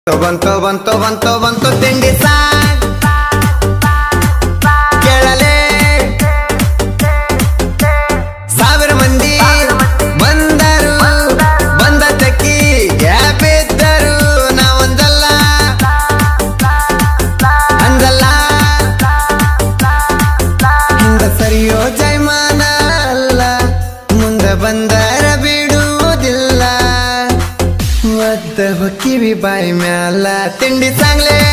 ಬಂತು ತಿಂಡಿ ಸಾಂಗ್ ಕೇಳಲೇ ಸಾವಿರ ಮಂದಿ ಬಂದರು ಬಂದ ಚಕ್ಕಿ ಬಿದ್ದರು ನಾವೊಂದಲ್ಲ ಅಂದಲ್ಲ ಹಿಂದ ಸರಿಯೋ ಜೈಮಾನ ಅಲ್ಲ ಮುಂದೆ ಬಂದರ ಬಿಡುವುದಿಲ್ಲ ಒದ್ದ ಹೊಕ್ಕಿವಿ ಬಾಯಿ ಮ್ಯಾಲ ತಿಂಡಿ ಸಾಂಗ್ಲೇ